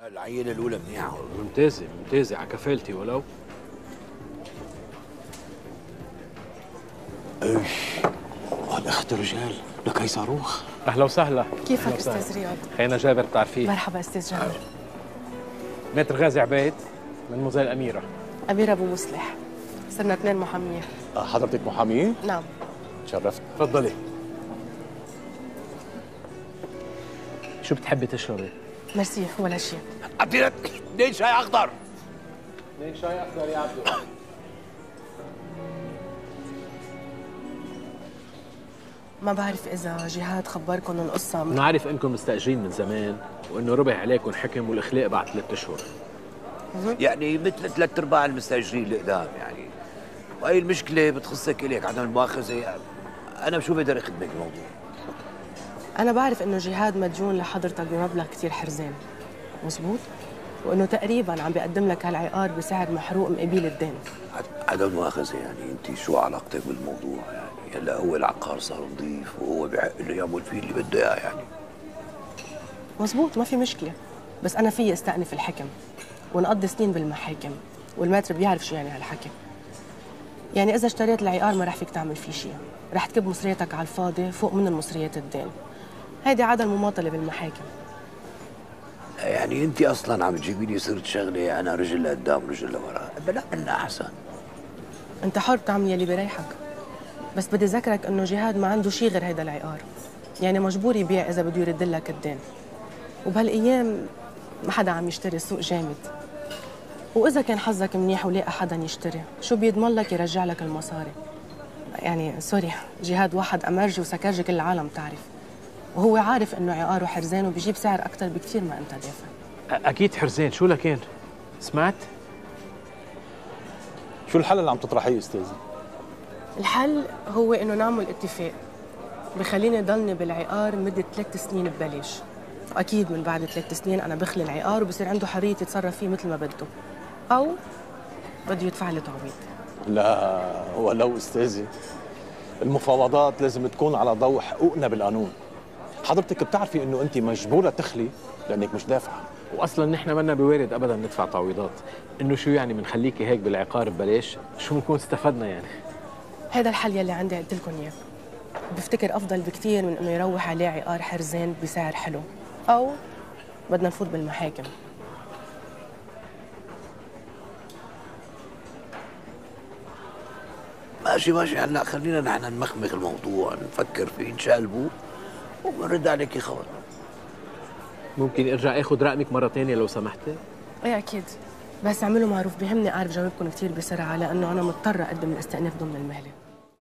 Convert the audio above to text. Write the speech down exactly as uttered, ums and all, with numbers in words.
العينة الأولى منيحة. ممتازة ممتازة على كفالتي ولو. ايش؟ الأخت رجال لكي صاروخ. أهلا وسهلا. كيفك أستاذ رياض؟ خينا جابر بتعرفيه. مرحبا أستاذ جابر. متر غازي عبيد من موزيل أميرة. أميرة أبو مصلح. صرنا اثنين محامية. حضرتك محامية؟ نعم. تشرفت. تفضلي. شو بتحبي تشربي؟ ميرسي ولا شيء. أعطينا اثنين شاي أخضر. اثنين شاي أخضر يا عبدو. ما بعرف إذا جهاد خبركم القصة. بنعرف إنكم مستأجرين من زمان وإنه ربح عليكم حكم والإخلاء بعد ثلاث أشهر. يعني مثل ثلاث أرباع المستأجرين اللي قدام يعني. وهي المشكلة بتخصك إليك عدم المؤاخذة يعني. أنا شو بقدر أخدمك الموضوع؟ أنا بعرف إنه جهاد مديون لحضرتك بمبلغ كثير حرزان. مزبوط؟ وإنه تقريباً عم بيقدم لك هالعقار بسعر محروق مقابل الدين. عدم المؤاخذة يعني أنت شو علاقتك بالموضوع يعني؟ هلا هو العقار صار نظيف وهو بحق له يعمل فيه اللي بده إياه يعني. مزبوط ما في مشكلة، بس أنا فيي استأنف الحكم ونقضي سنين بالمحاكم، والماتر بيعرف شو يعني هالحكي. يعني إذا اشتريت العقار ما رح فيك تعمل فيه شيء، رح تكب مصرياتك على الفاضي فوق من المصريات الدين. هيدي عادة المماطلة بالمحاكم. يعني أنت أصلاً عم تجيبي لي صرت شغلة أنا رجل لقدام رجل لورا، بلا منا أحسن. أنت حر تعمل يلي بريحك، بس بدي ذكرك إنه جهاد ما عنده شيء غير هيدا العقار، يعني مجبور يبيع إذا بده يرد لك الدين. وبهالأيام ما حدا عم يشتري، السوق جامد. وإذا كان حظك منيح ولاقى حدا يشتري، شو بيضمن لك يرجع لك المصاري؟ يعني سوري، جهاد واحد أمرجي وسكرجي كل العالم تعرف، وهو عارف إنه عقاره حرزان وبيجيب سعر أكثر بكثير ما أنت دافع. أكيد حرزان، شو لكان؟ سمعت؟ شو الحل اللي عم تطرحيه أستاذي؟ الحل هو إنه نعمل اتفاق بخليني ضلني بالعقار مدة ثلاث سنين ببلاش، وأكيد من بعد ثلاث سنين أنا بخلي العقار وبصير عنده حرية يتصرف فيه مثل ما بده، أو بده يدفع لي تعويض. لا ولو أستاذي، المفاوضات لازم تكون على ضوء حقوقنا بالقانون. حضرتك بتعرفي إنه أنت مجبورة تخلي لأنك مش دافعة. واصلا نحن منا بوارد ابدا ندفع تعويضات، انه شو يعني بنخليكي هيك بالعقار ببلاش؟ شو بنكون استفدنا يعني؟ هذا الحل يلي عندي قلت لكم اياه، بفتكر افضل بكثير من انه يروح عليه عقار حرزان بسعر حلو، او بدنا نفوت بالمحاكم. ماشي ماشي، هلا خلينا نحن نمخمخ الموضوع، نفكر فيه نشقلبه وبنرد عليكي خبر. ممكن ارجع اخذ رقمك مره ثانيه لو سمحتي؟ ايه اكيد، بس اعملوا معروف، بيهمني اعرف جوابكم كثير بسرعه لانه انا مضطره اقدم الاستئناف ضمن المهله.